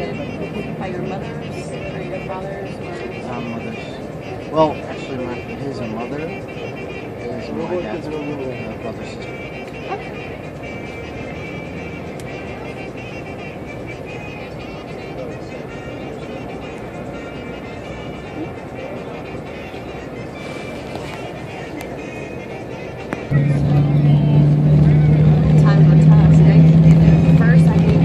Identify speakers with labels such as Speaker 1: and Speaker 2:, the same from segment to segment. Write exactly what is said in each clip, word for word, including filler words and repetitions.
Speaker 1: adopted by your mothers or your fathers? Or?
Speaker 2: Um, mothers. Well, actually, my, his mother is my dad's uh, brother's sister.
Speaker 1: Okay. Times were tough. So they, first, I think,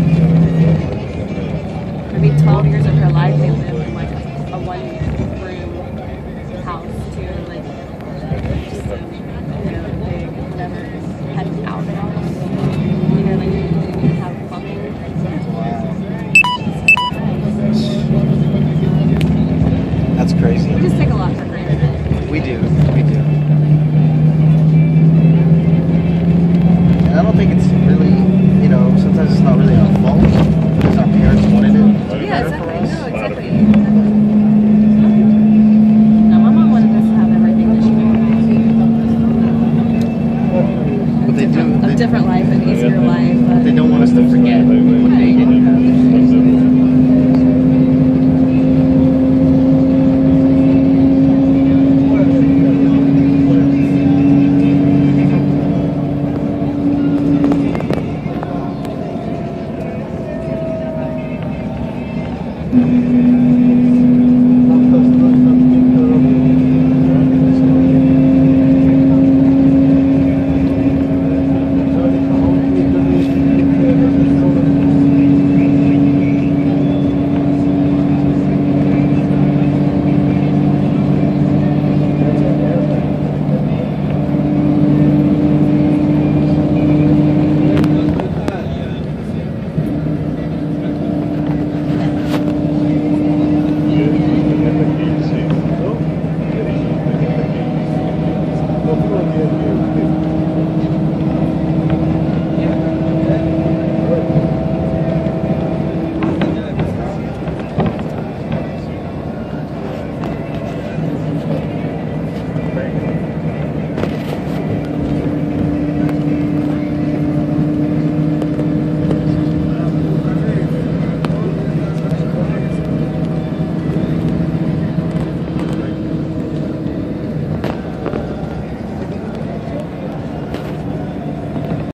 Speaker 1: maybe twelve years of her life, they lived in like a, a one-room house too, like just a, you know, big, never had an outhouse. You know, like they didn't even have plumbing.
Speaker 2: That's crazy.
Speaker 1: We just take a lot for granted.
Speaker 2: We do. We do. And I don't think it's really, you know, sometimes it's not really our fault because our parents wanted it.
Speaker 1: Yeah, exactly. No, exactly. No, my mom wanted us to have everything that she wanted.
Speaker 2: But they do.
Speaker 1: A
Speaker 2: They,
Speaker 1: different life, an easier life. But
Speaker 2: they don't want us to forget what they didn't have.
Speaker 1: Right.